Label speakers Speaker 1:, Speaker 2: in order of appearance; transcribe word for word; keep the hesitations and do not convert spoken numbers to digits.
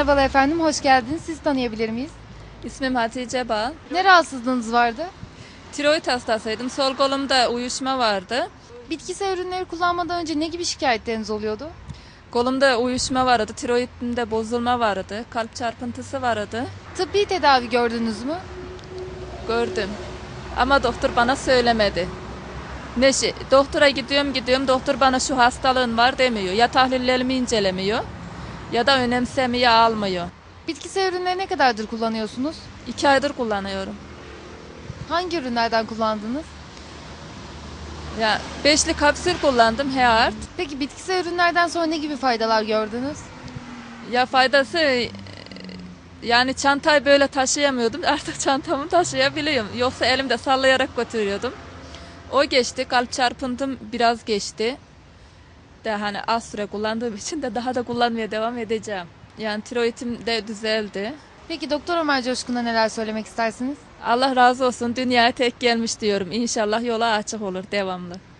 Speaker 1: Merhabalar efendim, hoş geldiniz. Sizi tanıyabilir miyiz?
Speaker 2: İsmim Hatice Bağ.
Speaker 1: Ne rahatsızlığınız vardı?
Speaker 2: Tiroid hastasıydım. Sol kolumda uyuşma vardı.
Speaker 1: Bitkisel ürünleri kullanmadan önce ne gibi şikayetleriniz oluyordu?
Speaker 2: Kolumda uyuşma vardı. Tiroidimde bozulma vardı. Kalp çarpıntısı vardı.
Speaker 1: Tıbbi tedavi gördünüz mü?
Speaker 2: Gördüm. Ama doktor bana söylemedi. Ne şey, doktora gidiyorum gidiyorum. Doktor bana şu hastalığın var demiyor. Ya tahlillerimi incelemiyor ya da önemsemiyor, almıyor.
Speaker 1: Bitkisel ürünleri ne kadardır kullanıyorsunuz?
Speaker 2: İki aydır kullanıyorum.
Speaker 1: Hangi ürünlerden kullandınız?
Speaker 2: Ya beşli kapsül kullandım Heart.
Speaker 1: Peki bitkisel ürünlerden sonra ne gibi faydalar gördünüz?
Speaker 2: Ya faydası e, yani çantayı böyle taşıyamıyordum. Artık çantamı taşıyabiliyorum. Yoksa elimde sallayarak götürüyordum. O geçti. Kalp çarpıntım biraz geçti. De hani az süre kullandığım için de daha da kullanmaya devam edeceğim. Yani tiroidim de düzeldi.
Speaker 1: Peki Doktor Ömer Coşkun'a neler söylemek istersiniz?
Speaker 2: Allah razı olsun. Dünyaya tek gelmiş diyorum. İnşallah yola açık olur devamlı.